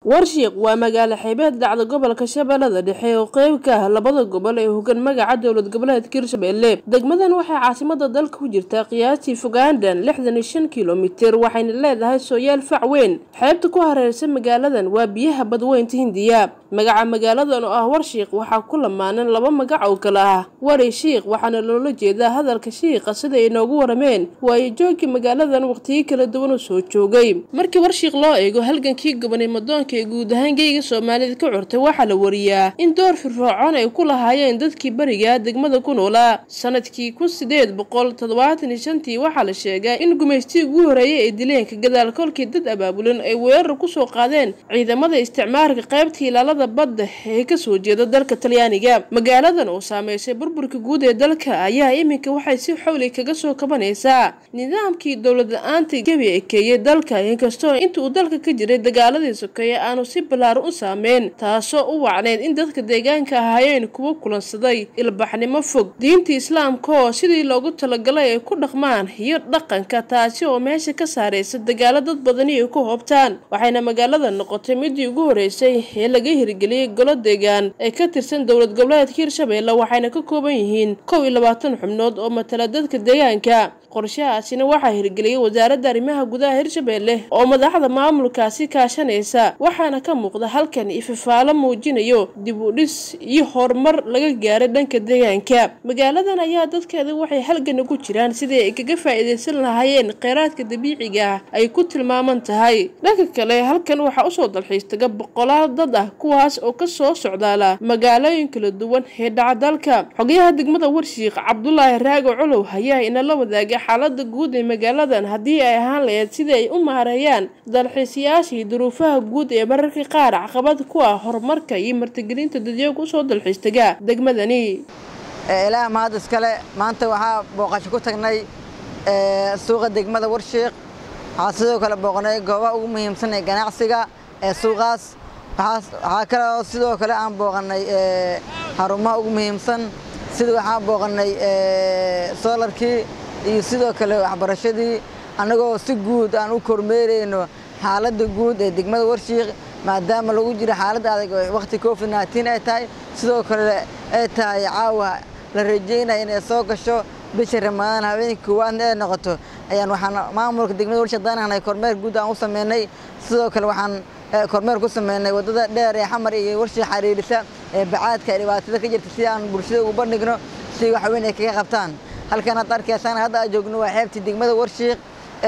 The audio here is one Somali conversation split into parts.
warshiiq waa magaalo xeebeed dhacda gobolka Shabeellada Dhexe oo qayb ka ah labada gobol ee hoggaan magaca dowlad goboleedka Hirshabelle. Degmadan waxay caasimada dalka ku jirtaa qiyaastii fogaandan 65 kiiloomitir waxayna leedahay sooyaal fac weyn. Xeebta ku hareeraysan magaaladan waa biyaha badweynta Hindiya. magaca magaaladan oo ah warshiiq waxaa ku lamaanan laba magac oo kala ah warshiiq waxaana loola jeedaa hadalka shiiqa sida ay noogu warameen way joogii magaaladan waqtiyo kala duwan oo soo joogay. Markii warshiiq loo eego halgankii gobonimo guud ahaan geeyiga Soomaalida ka curtay waxaa la wariyaa in door firfircoon ay ku lahaayeen dadkii bariga degmada ku noolaa. Sanadkii 1875 waxaa la sheegay in gumeystii ugu horeeyay ay dileen ka gadaal kolkii dad abaabulan ay weerar ku soo qaadeen ciidamada isticmaalka qaybta ilaalada badda ee ka soo jeeda dalka Talyaaniga. Magaaladan oo saameysay burburka guud ee dalka ayaa iminka waxay si xawli kaga soo kabanaysaa nidaamkii dawlad la'aanta gabi ekeeyay dalka inkastoo inta uu dalka ka jiray dagaaladii sokeeye aanu si ballaaran u saameyn taasoo u wacneed in dadka deegaanka ahaayeen kuwa kulansaday ilbaxnimo fog diinta islaamka oo sidii loogu talagalay ay ku dhaqmaan iyo dhaqanka taasi oo meesha ka saaraysa dagaalo dad badan ay ku hoobtaan. Waxayna magaalada noqotay midii ugu horeysay ee laga hirgeliyay golo deegaan ee ka tirsan dowlad goboleedka Hirshabelle waxayna ka kooban yihiin 21 xubnood oo matala dadka deegaanka. qorshahaasina waxaa hirgeliyay wasaaradda arrimaha gudaha Hirshabelle oo madaxda maamulkaasi kaashanaysa waxaana ka muuqda halkan ifafaalo muujinayo dib u dhis iyo horumar laga gaaray dhanka deegaanka. Magaaladan ayaa dadkeeda waxay halgan ugu jiraan sidii ay kaga faa'iideysan lahaayeen kheyraadka dabiiciga ah ay ku tilmaaman tahay. Dhanka kale halkan waxaa u soo dalxiistaga boqolaal dad ah kuwaas oo ka soo socdaala magaalooyin kala duwan ee dhaca dalka. Xogayaha degmada Warshiiq Cabdullaahi Raago Culuw ayaa ina la wadaagay xaaladda guud ee magaaladan haddii ay ahaan lahayd sidii ay u maareeyaan dalxiisayaashii duruufaha guud ee mararka qaar caqabad ku ah horumarka iyo martigelinta dadweynaha u soo dalxiistaga degmadani. ilaa maad iskale maanta waxaa booqasho ku tagnay suuqa degmada Warshiiq waxaa sidoo kale booqnay goobaha ugu muhiimsan ee ganacsiga ee suuqaas waxaa kale sidoo kale aan booqnay xarumaha ugu muhiimsan sida waxaan booqnay solarkii iyo sidoo kale waxbarashadii anagoo si guud aan u kormeereyno xaaladda guud ee degmada Warshiiq maadaama lagu jiro xaalad adag oo waqti COVID-19 ay tahay sidoo kale ay tahay caawa la rajeynayo inay soo gasho bisha Ramadaan habeenkii koowaad ee noqoto ayaan waxaan maamulka degmada Warshiiq danaanay kormeer guud aan u sameynay sidoo kale waxaan kormeer ku sameynay wadada dheer ee Xamar iyo Warshiiq xariirisa ee bacaadka dhibaatada ka jirta si aan bulshada ugu bandhigno si wax weyn ay kaga qabtaan. halkan aad arkaysaan hadda aan joogno waa xeebtii degmada Warshiiq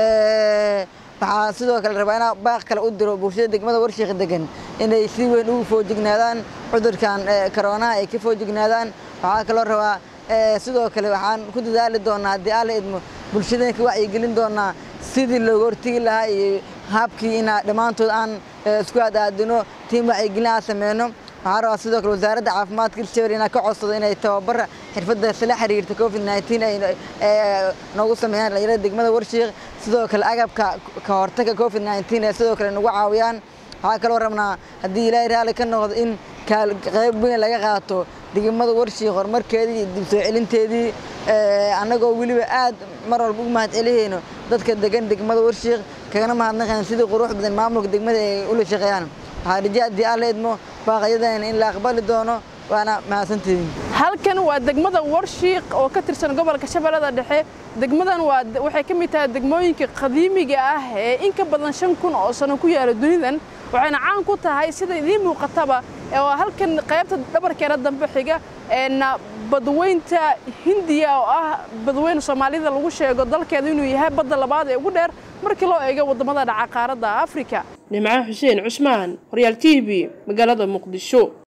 waxaa sidoo kale rabaa inaan baaq kale u diro bulshada degmada Warshiiq degan inay si weyn ugu foojignaadaan cudurkan corona ay ka foojignaadaan. waxaa kaloo rabaa sidoo kale waxaan ku dadaali doonaa haddii aan la idmo bulshada ka wacyigelin doonaa sidii looga hortagi lahaa iyo habkii ina dhammaantood aan isku aadino tiim wacyigelin aan sameyno. waxaa rabaa sidoo kale wasaaradda caafimaadka Hirshabelle inay ka codsado inay tababar xirfadda la xiriirta COVID-19 ay noogu sameeyaan dhalinyarada degmada Warshiiq sidoo kale agabka ka hortagga COVID-19 ee sidoo kale nagu caawiyaan. waxaa kaloo rabnaa haddii Ilaahay raali ka noqdo in qayb weyn laga qaato degmada Warshiiq horumarkeedii iyo dib soo celinteedii anagoo weliba aad mar walba u mahadceliyayno dadka degan degmada Warshiiq kagana mahadnaqaan sidii qurux badan maamulka degmada ay ula shaqeeyaan. waxaa rajaa haddii aan la idmo baaqyadan in la aqbali doono waana mahadsantihiin. halkan waa degmada Warshiiq oo ka tirsan gobolka Shabeellada Dhexe. degmadan waxay ka mid tahay degmooyinka qadiimiga ah ee in ka badan 5,000 oo sano ku yaala dunidan waxayna caan ku tahay sida idin muuqataba oo halkan qaybta dhabarkeena dambe xiga badweynta Hindiya oo ah badweyn Soomaalida lagu sheego dalkeedu inuu yahay badda labaad ee ugu dheer markii loo eego wadamada dhaca qaaradda Afrika. Nimca Xuseen Cusmaan Royal TV magaalada Muqdisho.